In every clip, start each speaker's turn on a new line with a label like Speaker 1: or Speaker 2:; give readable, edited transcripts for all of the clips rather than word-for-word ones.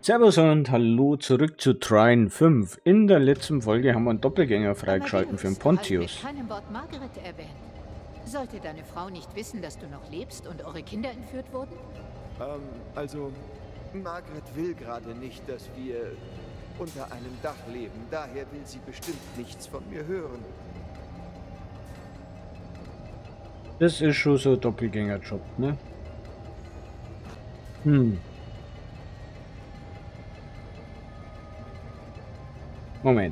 Speaker 1: Servus und hallo zurück zu Trine 5. In der letzten Folge haben wir einen Doppelgänger freigeschalten für den Pontius.
Speaker 2: Mit keinem Wort Margaret erwähnt. Sollte deine Frau nicht wissen, dass du noch lebst und eure Kinder entführt wurden?
Speaker 3: Also, Margaret will gerade nicht, dass wir unter einem Dach leben. Daher will sie bestimmt nichts von mir hören.
Speaker 1: Das ist schon so ein Doppelgängerjob, ne? Moment.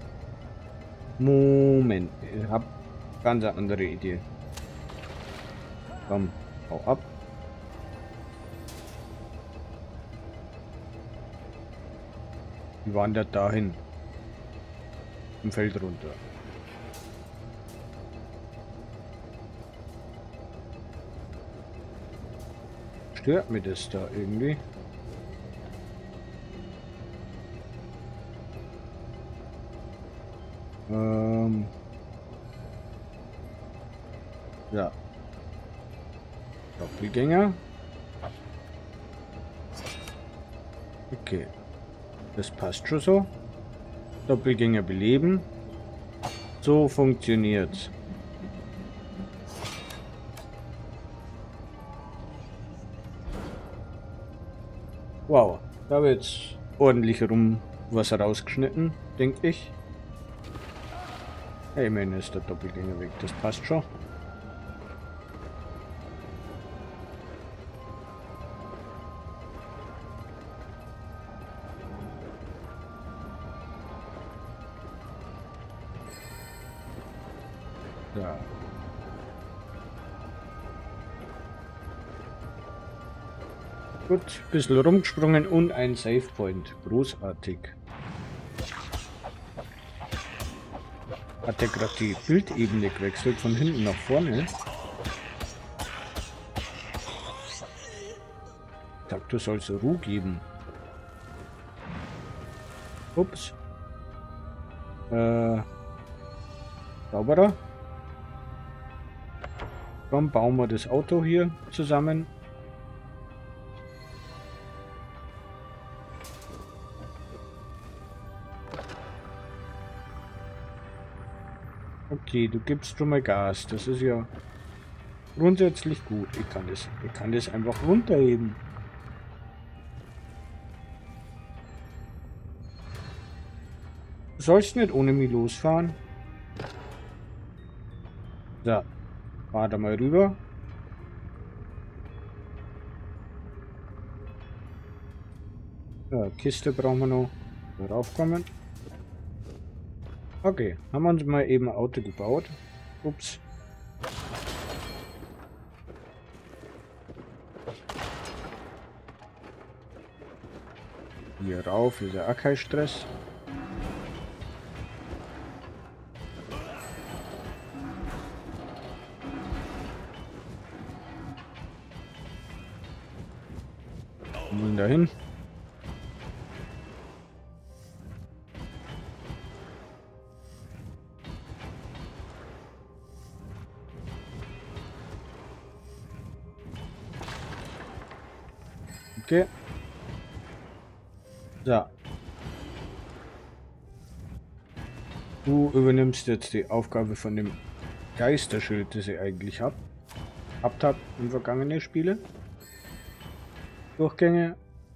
Speaker 1: Ich hab ganz eine andere Idee. Komm, hau ab. Die wandert dahin. Im Feld runter. Stört mir das da irgendwie? Ja. Doppelgänger. Okay. Das passt schon so. Doppelgänger beleben. So funktioniert's. Wow, da wird jetzt ordentlich rum was rausgeschnitten, denke ich. Hey, immerhin ist der Doppelgänger weg, das passt schon. Ja. Gut, bisschen rumgesprungen und ein Save Point. Großartig. Hat der gerade die Bildebene gewechselt von hinten nach vorne? Ich sag, du sollst Ruhe geben. Ups. Sauberer. Dann bauen wir das Auto hier zusammen. Okay, du gibst schon mal Gas. Das ist ja grundsätzlich gut. Ich kann das einfach runterheben. Du sollst nicht ohne mich losfahren. So, fahr da mal rüber. Ja, Kiste brauchen wir noch. Raufkommen. Okay, haben wir uns mal eben ein Auto gebaut. Ups. Hier rauf, ist ja auch kein Stress. Nun dahin. Okay. So. Du übernimmst jetzt die Aufgabe von dem Geisterschild, das ich eigentlich habt in vergangenen Spiele. Durchgänge.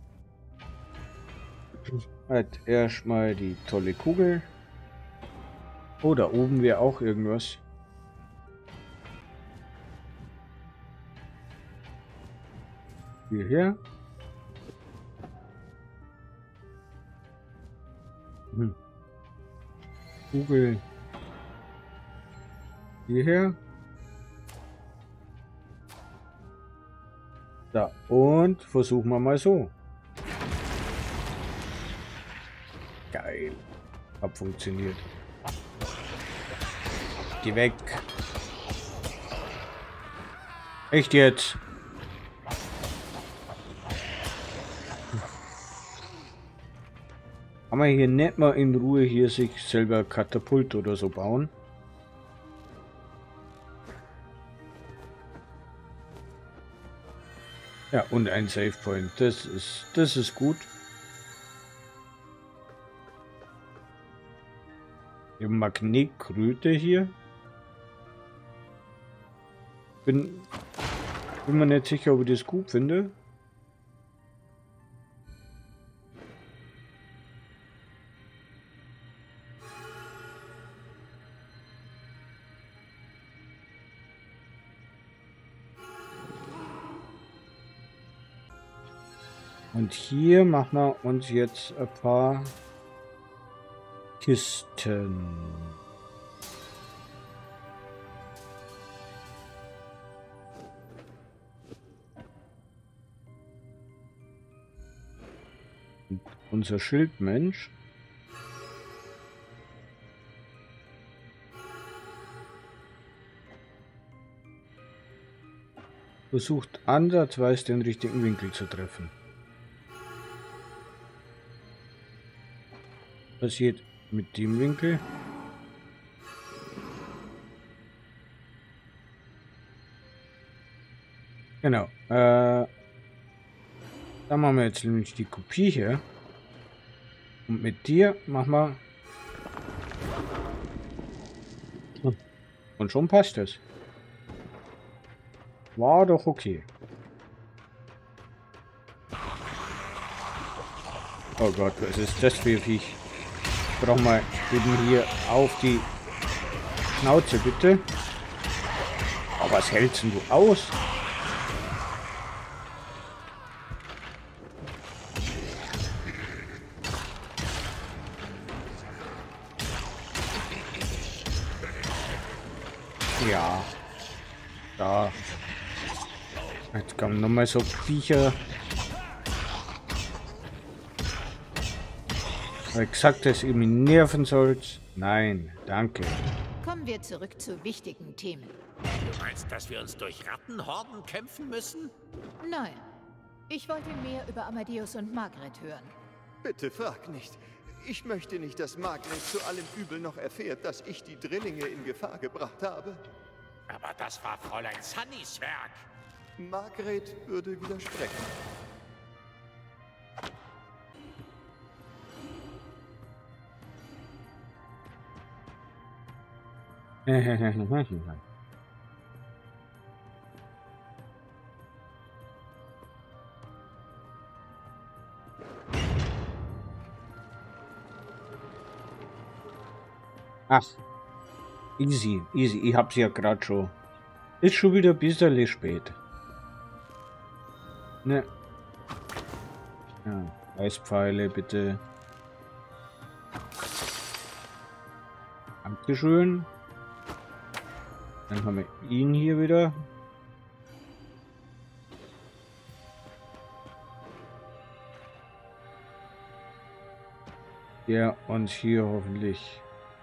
Speaker 1: Halt erstmal die tolle Kugel. Oh, da oben wäre auch irgendwas. Hierher. Kugel. Hierher. Da. Und versuchen wir mal so. Geil. Hab funktioniert. Geh weg. Echt jetzt? Kann man hier nicht mal in Ruhe hier sich selber Katapult oder so bauen? Ja, und ein Save Point. Das ist gut. Die Magnetkröte hier. Bin mir nicht sicher, ob ich das gut finde. Und hier machen wir uns jetzt ein paar Kisten. Und unser Schildmensch. Versucht ansatzweise den richtigen Winkel zu treffen. Passiert mit dem Winkel. Genau. Da machen wir jetzt nämlich die Kopie hier. Und mit dir machen wir. Und schon passt es. War doch okay. Oh Gott, was ist das für ein Viech? Ich brauch mal eben hier auf die Schnauze, bitte. Aber was hältst denn du aus? Ja. Da. Jetzt kommen nochmal so Viecher. Weil gesagt, dass ihr mich nerven sollt. Nein, danke.
Speaker 2: Kommen wir zurück zu wichtigen Themen.
Speaker 4: Du meinst, dass wir uns durch Rattenhorden kämpfen müssen?
Speaker 2: Nein. Ich wollte mehr über Amadeus und Margret hören.
Speaker 3: Bitte frag nicht. Ich möchte nicht, dass Margret zu allem Übel noch erfährt, dass ich die Drillinge in Gefahr gebracht habe.
Speaker 4: Aber das war Fräulein Sunnys Werk.
Speaker 3: Margret würde widersprechen.
Speaker 1: Ach, easy, easy. Ich hab's ja gerade schon. Ist schon wieder ein bisschen spät. Ne. Ja, Eispfeile bitte. Dankeschön. Dann haben wir ihn hier wieder. Der uns hier hoffentlich.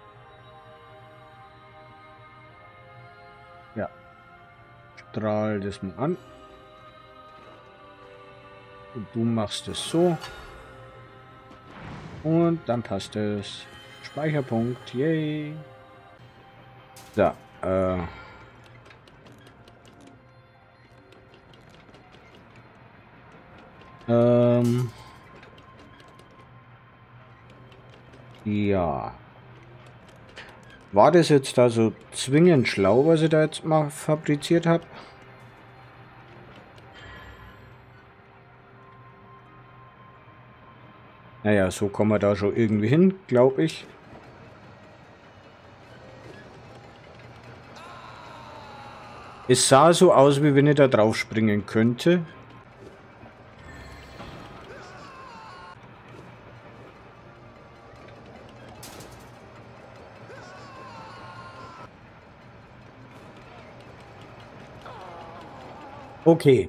Speaker 1: Ja. Strahl das mal an. Und du machst es so. Und dann passt es. Speicherpunkt. Yay. So. Ja. War das jetzt also zwingend schlau, was ich da jetzt mal fabriziert habe? Naja, so kommen wir da schon irgendwie hin, glaube ich. Es sah so aus, wie wenn ich da drauf springen könnte. Okay.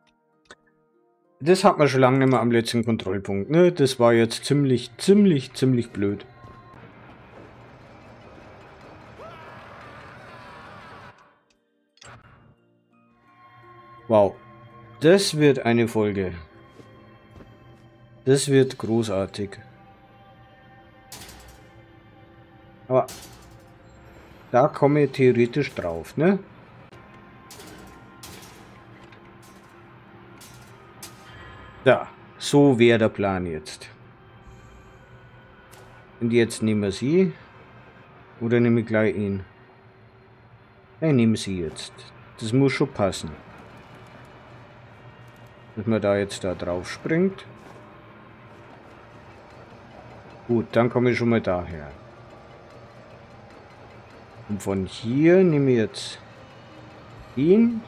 Speaker 1: Das hat man schon lange nicht mehr am letzten Kontrollpunkt, ne? Das war jetzt ziemlich blöd. Wow. Das wird eine Folge. Das wird großartig. Aber da komme ich theoretisch drauf, ne? Ja, so wäre der Plan jetzt. Und jetzt nehmen wir sie. Oder nehme ich gleich ihn? Ich nehme sie jetzt. Das muss schon passen. Dass man da jetzt da drauf springt. Gut, dann komme ich schon mal daher. Und von hier nehme ich jetzt ihn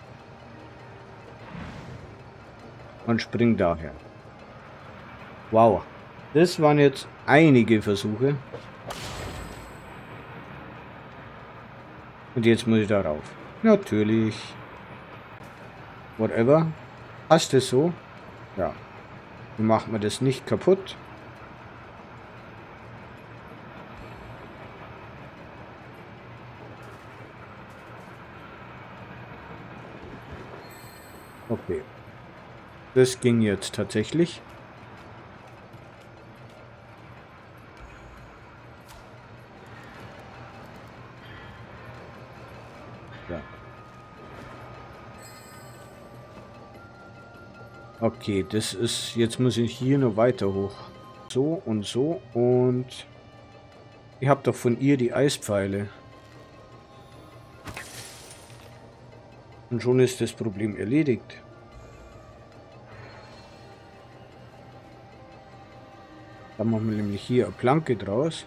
Speaker 1: und springe daher. Wow, das waren jetzt einige Versuche. Und jetzt muss ich darauf. Natürlich. Whatever. Passt es so? Ja. Dann macht man das nicht kaputt. Okay. Das ging jetzt tatsächlich. Ja. Okay, das ist... Jetzt muss ich hier noch weiter hoch. So und so und... Ihr habt doch von ihr die Eispfeile. Und schon ist das Problem erledigt. Dann machen wir nämlich hier eine Planke draus.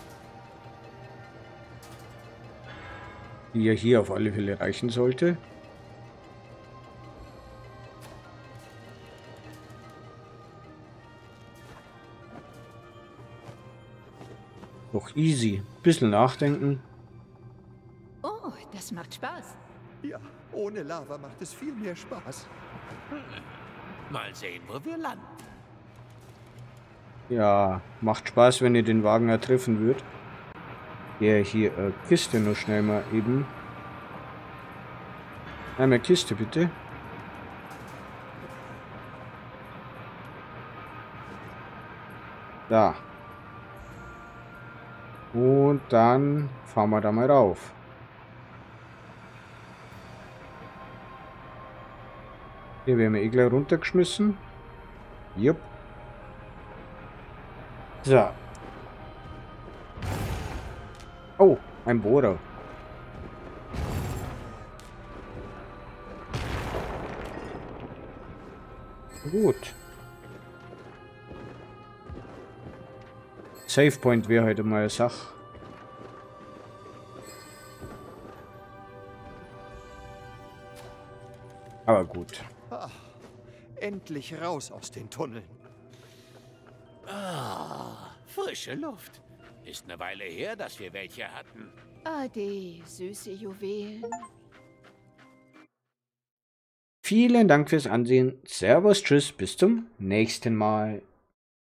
Speaker 1: Die ja hier auf alle Fälle reichen sollte. Doch easy. Bisschen nachdenken.
Speaker 2: Oh, das macht Spaß.
Speaker 3: Ja, ohne Lava macht es viel mehr Spaß.
Speaker 4: Mal sehen, wo wir landen.
Speaker 1: Ja, macht Spaß, wenn ihr den Wagen treffen würdet. Der hier Kiste nur schnell mal eben. Einmal Kiste bitte. Da. Und dann fahren wir da mal rauf. Hier werden wir eh gleich runtergeschmissen. Jupp. So. Oh, ein Bohrer. Gut. Save Point wäre heute mal eine Sache. Aber gut.
Speaker 3: Ach, endlich raus aus den Tunneln.
Speaker 4: Ah, frische Luft. Ist eine Weile her, dass wir welche hatten.
Speaker 2: Ade, süße Juwelen.
Speaker 1: Vielen Dank fürs Ansehen. Servus, tschüss, bis zum nächsten Mal.